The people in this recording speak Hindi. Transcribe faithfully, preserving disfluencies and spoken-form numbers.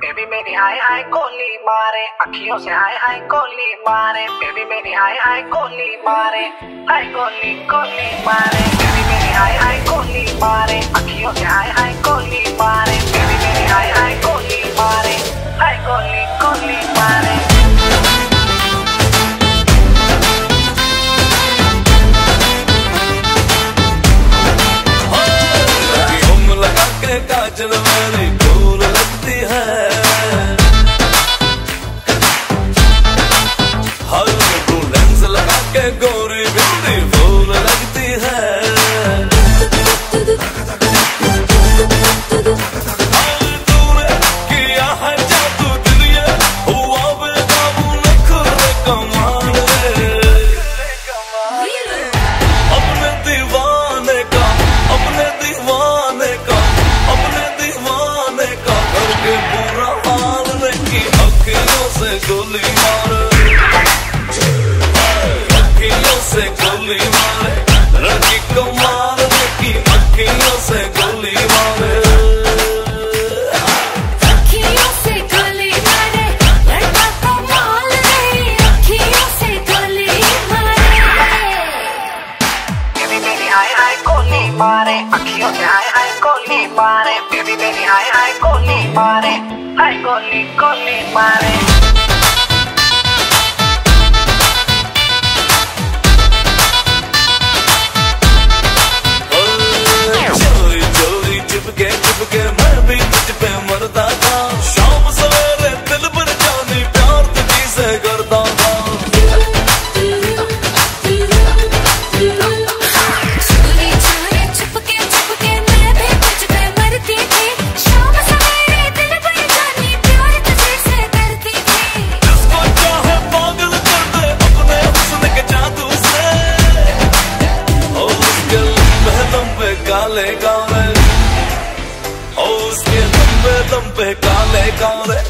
बेबी मेरी हाय हाय गोली मारे, अखियों से हाय हाय गोली मारे, बेबी मेरी हाय हाय गोली मारे, हाय गोली गोली मारे, बेबी मेरी हाय हाय गोली मारे, अखियों से हाय हाय गोली मारे, बेबी मेरी हाय हाय गोली मारे, हाय गोली गोली मारे। काजल मेरी फूल लगती है, हर तू लेंस लगा के गोरी बिंदी फूल लगती है, हर तूने किया है जादू दिल ये हुआ बेकाबू नखरे कमाल अपने दीवाने का, अपने दीवाने का, अपने दीवाने का करके बुरा हाल की अखियों से गोली मारे, अखियों से गोली मारे, लड़की को मारने की अखियों से गोली मारे, अखियों से गोली मारे, लड़का को मारने अखियों से गोली मारे, बेबी मेरी हाय हाय गोली मारे, अखियों से हाय हाय गोली मारे, बेबी मेरी हाय हाय गोली मारे, हाय गोली गोली मारे। चोरी चोरी चिपके चिपके मैं भी तुझ पे मरता था, शाम सवेरे दिल पर जानी प्यार तुझी से करता था, चोरी चोरी छुपके छुपके मैं भी तुझ पे मरती थी, शाम सवेरे दिल पर जानी प्यार तुझे से करती थी, जिसको चाहे पागल कर दे अपने हुस्न के जादू से, ओ उसके लंबे लंबे काले काले, ओ उसके लंबे लंबे काले काले